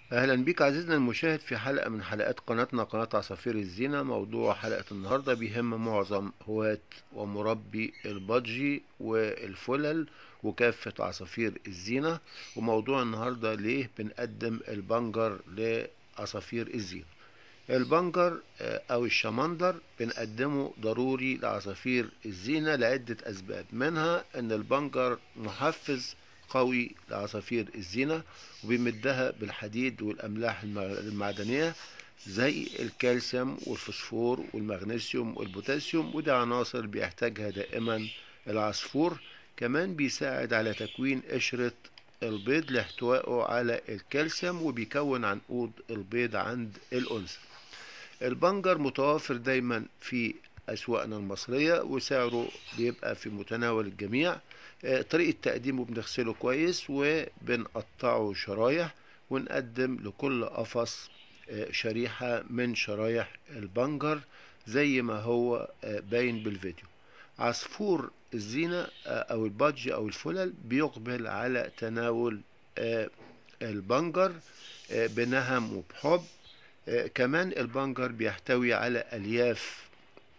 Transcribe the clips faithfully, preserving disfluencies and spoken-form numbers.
اهلا بيك عزيزنا المشاهد في حلقة من حلقات قناتنا قناة عصافير الزينة. موضوع حلقة النهاردة بيهم معظم هواة ومربي البادجي والفلل وكافة عصافير الزينة. وموضوع النهاردة ليه بنقدم البنجر لعصافير الزينة. البنجر آه، او الشمندر بنقدمه ضروري لعصافير الزينة لعدة اسباب، منها ان البنجر محفز قوي لعصافير الزينة وبيمدها بالحديد والاملاح المع- المعدنية زي الكالسيوم والفوسفور والمغنيسيوم والبوتاسيوم، ودي عناصر بيحتاجها دائما العصفور. كمان بيساعد على تكوين قشرة البيض لاحتوائه على الكالسيوم وبيكون عنقود البيض عند الأنثى. البنجر متوافر دايما في أسواقنا المصرية وسعره بيبقى في متناول الجميع. آه، طريقة تقديمه بنغسله كويس وبنقطعه شرايح ونقدم لكل قفص آه، شريحة من شرايح البنجر زي ما هو آه، باين بالفيديو. عصفور الزينة آه، أو البادج أو الفلل بيقبل على تناول آه، البنجر آه، بنهم وبحب. آه، كمان البنجر بيحتوي على ألياف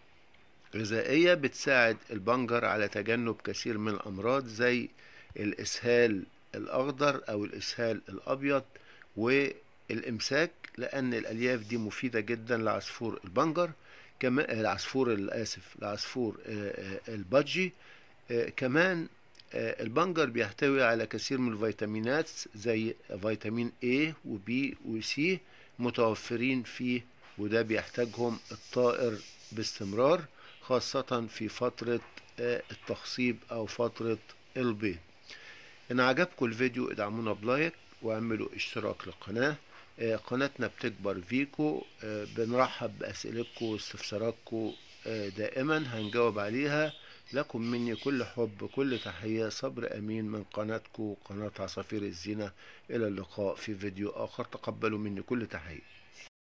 غذائية بتساعد البنجر على تجنب كثير من الأمراض زي الإسهال الأخضر أو الإسهال الأبيض والإمساك، لأن الألياف دي مفيدة جدا لعصفور البنجر. كمان العصفور الآسف لعصفور آه، آه، البادجي. آه، كمان آه، البنجر بيحتوي على كثير من الفيتامينات زي فيتامين A و B و C متوفرين فيه، وده بيحتاجهم الطائر باستمرار، خاصة في فترة آه، التخصيب أو فترة البيض. إن عجبكم الفيديو ادعمونا بلايك واعملوا اشتراك للقناة. آه، قناتنا بتكبر فيكو. آه، بنرحب بأسئلتكم واستفساراتكم. آه، دائما هنجاوب عليها. لكم مني كل حب كل تحية، صبر أمين من قناتكم قناة عصافير الزينة. إلى اللقاء في فيديو آخر، تقبلوا مني كل تحية.